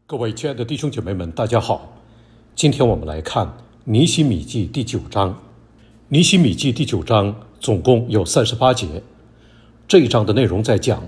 各位亲爱的弟兄姐妹们，大家好。今天我们来看尼希米记第9章。尼希米记第9章总共有38节。这一章的内容在讲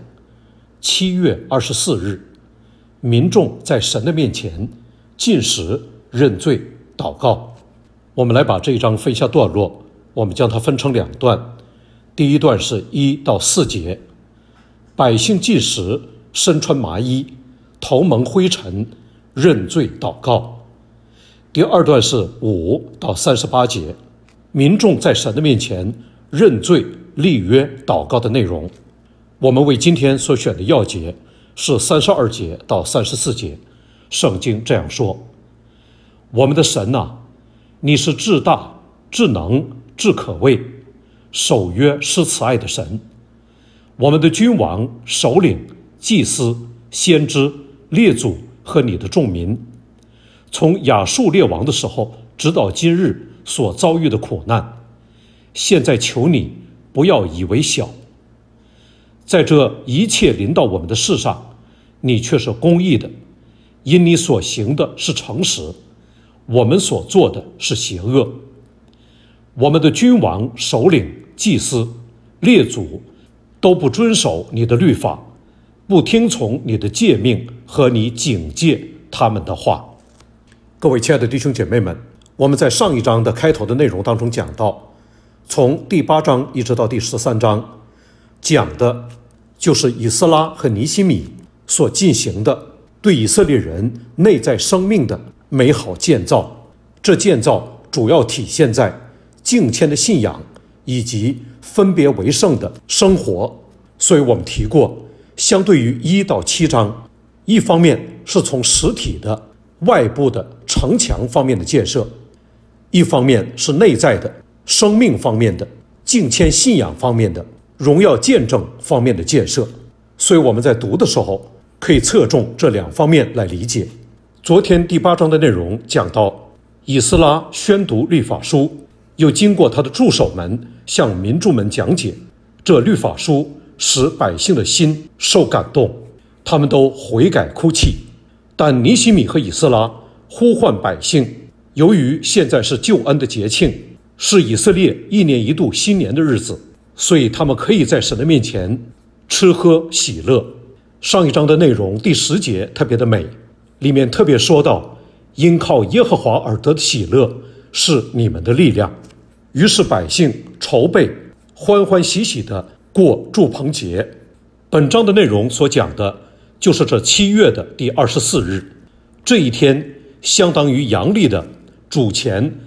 7月24日，民众在神的面前禁食、认罪、祷告。我们来把这一章分下段落，我们将它分成2段。第一段是1到4节，百姓禁食，身穿麻衣，头蒙灰尘，认罪祷告。第二段是5到38节，民众在神的面前认罪、立约、祷告的内容。我们为今天所选的要节是32节到34节。圣经这样说：我们的神啊，你是至大、至能、至可畏，守约施慈爱的神。我们的君王、首领、祭司、先知、列祖和你的众民，从亚述列王的时候直到今日所遭遇的苦难，现在求你不要以为小。在这一切临到我们的事上，你却是公义的，因你所行的是诚实，我们所做的是邪恶。我们的君王、首领、祭司、列祖都不遵守你的律法，不听从你的诫命和你警戒他们的话。各位亲爱的弟兄姐妹们，我们在上一章的开头的内容当中讲到，从第8章一直到第13章，讲的就是以斯拉和尼希米所进行的对以色列人内在生命的美好建造。这建造主要体现在敬虔的信仰以及分别为圣的生活。所以我们提过，相对于1到7章，一方面是从实体的外部的城墙方面的建设，一方面是内在的生命方面的敬虔信仰方面的荣耀见证方面的建设。所以我们在读的时候可以侧重这2方面来理解。昨天第8章的内容讲到，以斯拉宣读律法书，又经过他的助手们向民众们讲解，这律法书使百姓的心受感动，他们都悔改哭泣。但尼希米和以斯拉呼唤百姓，由于现在是救恩的节庆，是以色列1年1度新年的日子，所以他们可以在神的面前吃喝喜乐。上一章的内容第10节特别的美，里面特别说到，因靠耶和华而得的喜乐是你们的力量。于是百姓筹备欢欢喜喜地过住棚节。本章的内容所讲的就是这7月的第24日，这一天相当于阳历的主前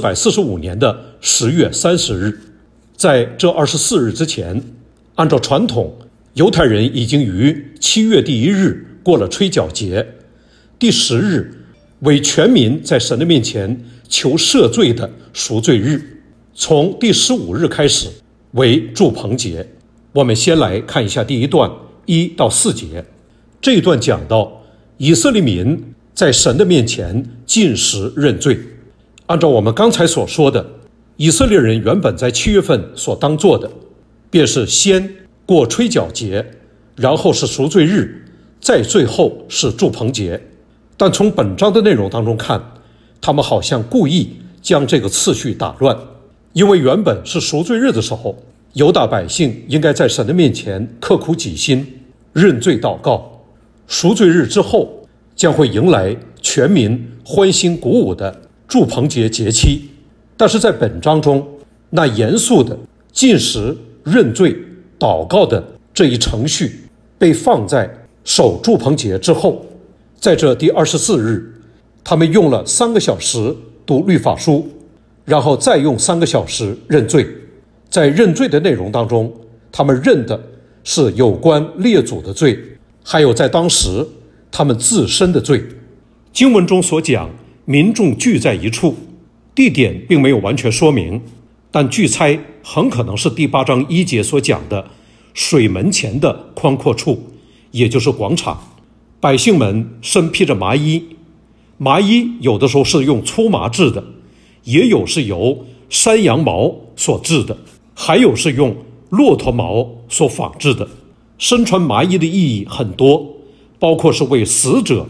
445年的10月30日。在这24日之前，按照传统，犹太人已经于7月第1日过了吹角节，第10日为全民在神的面前求赦罪的赎罪日，从第15日开始为住棚节。我们先来看一下第一段1到4节。这一段讲到以色列民在神的面前禁食认罪。按照我们刚才所说的，以色列人原本在7月份所当做的，便是先过吹角节，然后是赎罪日，再最后是住棚节。但从本章的内容当中看，他们好像故意将这个次序打乱。因为原本是赎罪日的时候，犹大百姓应该在神的面前刻苦己心，认罪祷告。赎罪日之后将会迎来全民欢欣鼓舞的住棚节节期。但是在本章中，那严肃的禁食、认罪、祷告的这一程序被放在守住棚节之后。在这第24日，他们用了3个小时读律法书，然后再用3个小时认罪。在认罪的内容当中，他们认的是有关列祖的罪，还有在当时他们自身的罪。经文中所讲民众聚在一处，地点并没有完全说明，但据猜很可能是第8章1节所讲的水门前的宽阔处，也就是广场。百姓们身披着麻衣，麻衣有的时候是用粗麻制的，也有是由山羊毛所制的，还有是用骆驼毛所仿制的。身穿麻衣的意义很多，包括是为死者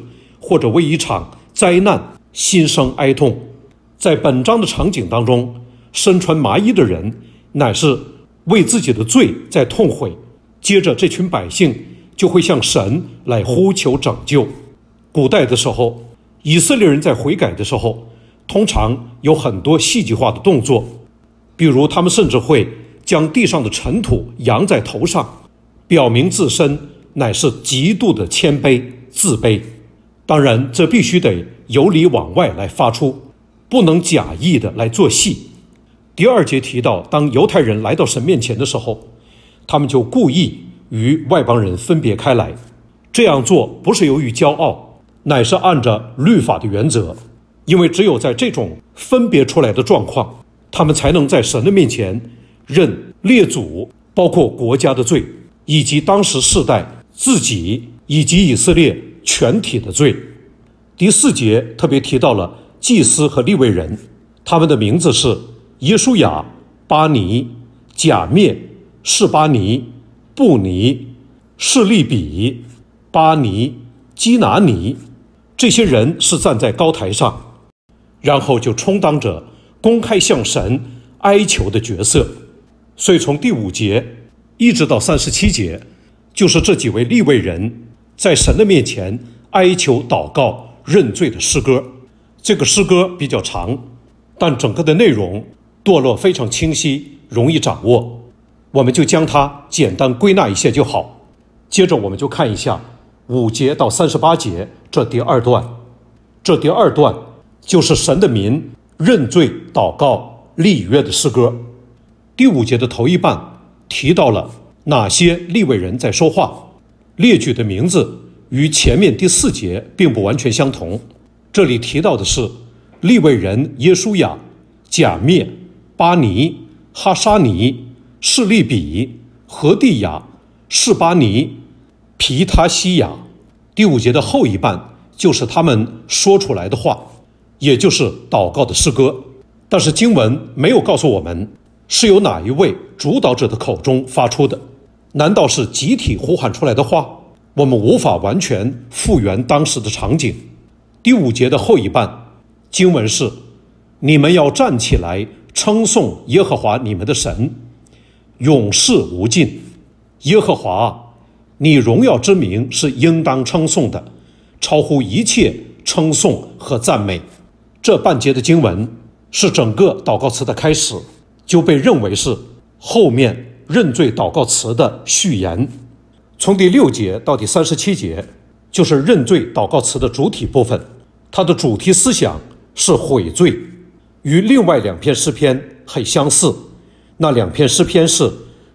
或者为一场灾难心生哀痛。在本章的场景当中，身穿麻衣的人乃是为自己的罪在痛悔，接着这群百姓就会向神来呼求拯救。古代的时候，以色列人在悔改的时候，通常有很多戏剧化的动作，比如他们甚至会将地上的尘土扬在头上，表明自身乃是极度的谦卑自卑。当然，这必须得由里往外来发出，不能假意的来做戏。第2节提到，当犹太人来到神面前的时候，他们就故意与外邦人分别开来。这样做不是由于骄傲，乃是按着律法的原则，因为只有在这种分别出来的状况，他们才能在神的面前认列祖包括国家的罪，以及当时世代自己以及以色列全体的罪。第4节特别提到了祭司和利未人，他们的名字是耶书亚、巴尼、甲灭、示巴尼、布尼、示利比、巴尼、基拿尼。这些人是站在高台上，然后就充当着公开向神哀求的角色。所以从第5节一直到37节，就是这几位利未人在神的面前哀求祷告认罪的诗歌。这个诗歌比较长，但整个的内容段落非常清晰，容易掌握，我们就将它简单归纳一下就好。接着我们就看一下5节到38节这第2段。这第2段就是神的民认罪祷告立约的诗歌。第5节的头一半提到了哪些利未人在说话，列举的名字与前面第4节并不完全相同。这里提到的是利未人耶书亚、甲灭、巴尼、哈沙尼、示利比、何地亚、示巴尼、皮他西亚。第5节的后一半就是他们说出来的话，也就是祷告的诗歌。但是经文没有告诉我们是由哪一位主导者的口中发出的，难道是集体呼喊出来的话？我们无法完全复原当时的场景。第5节的后一半经文是：你们要站起来称颂耶和华你们的神，永世无尽。耶和华啊，你荣耀之名是应当称颂的，超乎一切称颂和赞美。这半节的经文是整个祷告词的开始，就被认为是后面认罪祷告词的序言。从第6节到第37节就是认罪祷告词的主体部分，它的主题思想是悔罪，与另外2篇诗篇很相似。那2篇诗篇是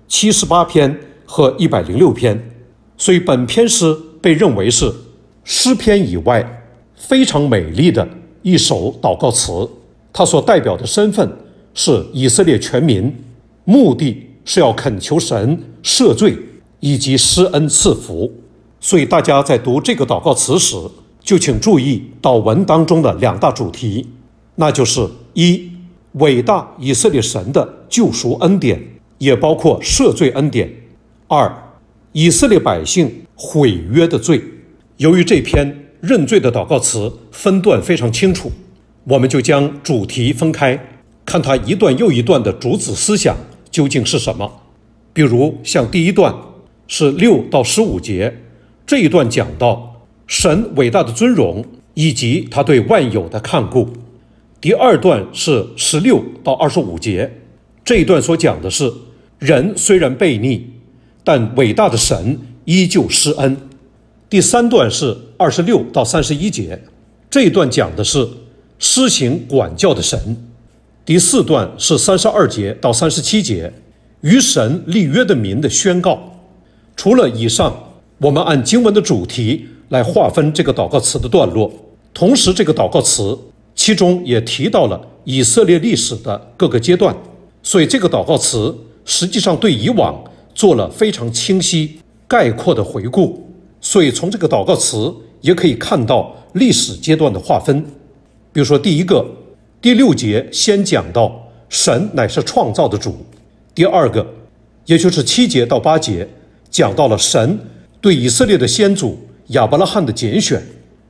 78篇和106篇，所以本篇诗被认为是诗篇以外非常美丽的一首祷告词。它所代表的身份是以色列全民，目的是要恳求神赦罪以及施恩赐福。所以大家在读这个祷告词时，就请注意祷文当中的2大主题，那就是1，伟大以色列神的救赎恩典，也包括赦罪恩典； 2，以色列百姓毁约的罪。由于这篇认罪的祷告词分段非常清楚，我们就将主题分开，看它一段又一段的主旨思想究竟是什么。比如像第1段是6到15节，这一段讲到神伟大的尊荣以及他对万有的看顾。第2段是16到25节，这一段所讲的是人虽然悖逆，但伟大的神依旧施恩。第3段是26到31节，这一段讲的是施行管教的神。第4段是32节到37节，与神立约的民的宣告。除了以上我们按经文的主题来划分这个祷告词的段落，同时这个祷告词其中也提到了以色列历史的各个阶段，所以这个祷告词实际上对以往做了非常清晰概括的回顾。所以从这个祷告词也可以看到历史阶段的划分。比如说第1个，第6节先讲到神乃是创造的主；第2个，也就是7节到8节，讲到了神对以色列的先祖亚伯拉罕的拣选；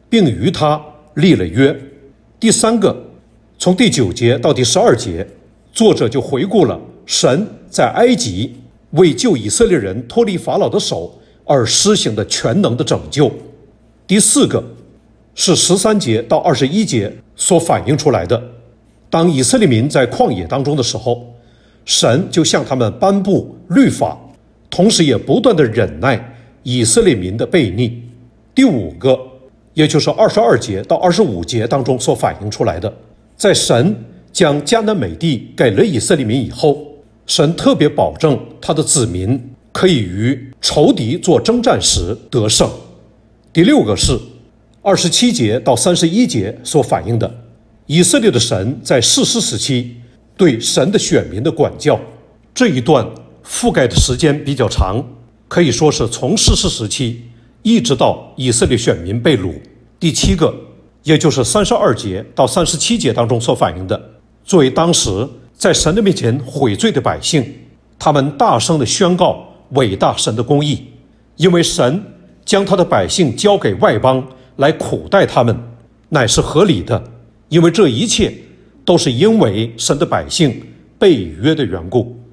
并与他立了约。第三个，从第9节到第12节，作者就回顾了神在埃及为救以色列人脱离法老的手而施行的全能的拯救。第四个是13节到21节所反映出来的，当以色列民在旷野当中的时候，神就向他们颁布律法，同时也不断的忍耐以色列民的悖逆。第五个，也就是22节到25节当中所反映出来的，在神将迦南美地给了以色列民以后，神特别保证他的子民可以与仇敌做征战时得胜。第六个是27节到31节所反映的，以色列的神在士师时期对神的选民的管教。这一段覆盖的时间比较长，可以说是从士师时期一直到以色列选民被掳。第七个，也就是32节到37节当中所反映的，作为当时在神的面前悔罪的百姓，他们大声地宣告伟大神的公义，因为神将他的百姓交给外邦来苦待他们，乃是合理的，因为这一切都是因为神的百姓背约的缘故。